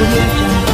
Audio Jungle.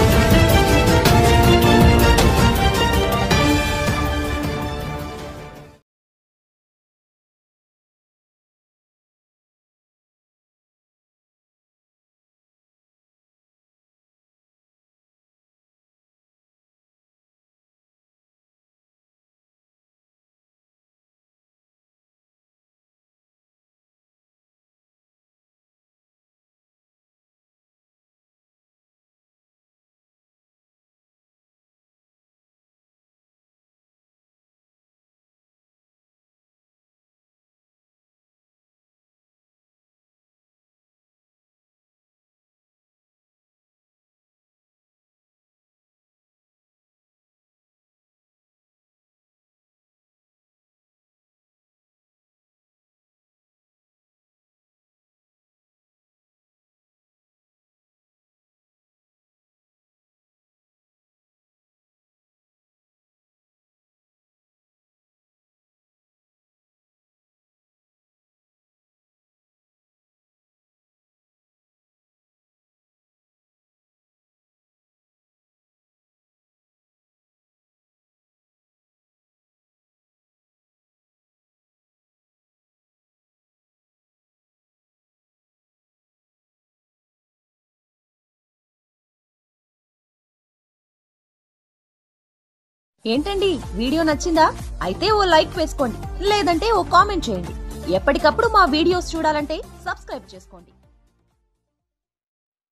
ఏంటండి video నచ్చిందా? అయితే ఓ లైక్ వేసుకోండి, లేదంటే ఓ కామెంట్ చేయండి. ఎప్పటికప్పుడు మా వీడియోస్ చూడాలంటే సబ్స్క్రైబ్ చేసుకోండి.